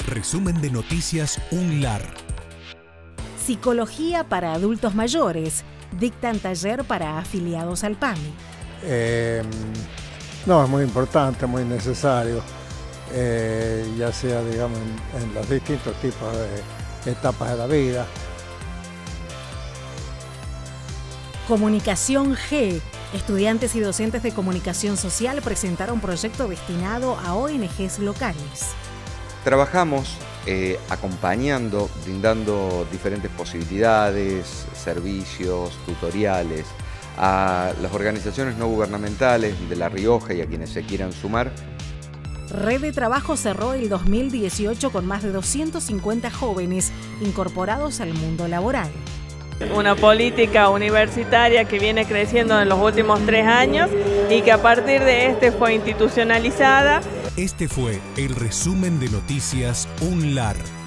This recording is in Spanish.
Resumen de noticias UNLAR. Psicología para adultos mayores. Dictan taller para afiliados al PAMI. No, es muy importante, muy necesario, ya sea, digamos, en los distintos tipos de etapas de la vida. Comunicación G. Estudiantes y docentes de comunicación social presentaron un proyecto destinado a ONGs locales. Trabajamos acompañando, brindando diferentes posibilidades, servicios, tutoriales a las organizaciones no gubernamentales de La Rioja y a quienes se quieran sumar. Red de Trabajo cerró el 2018 con más de 250 jóvenes incorporados al mundo laboral. Una política universitaria que viene creciendo en los últimos 3 años y que a partir de este fue institucionalizada. Este fue el resumen de noticias UNLAR.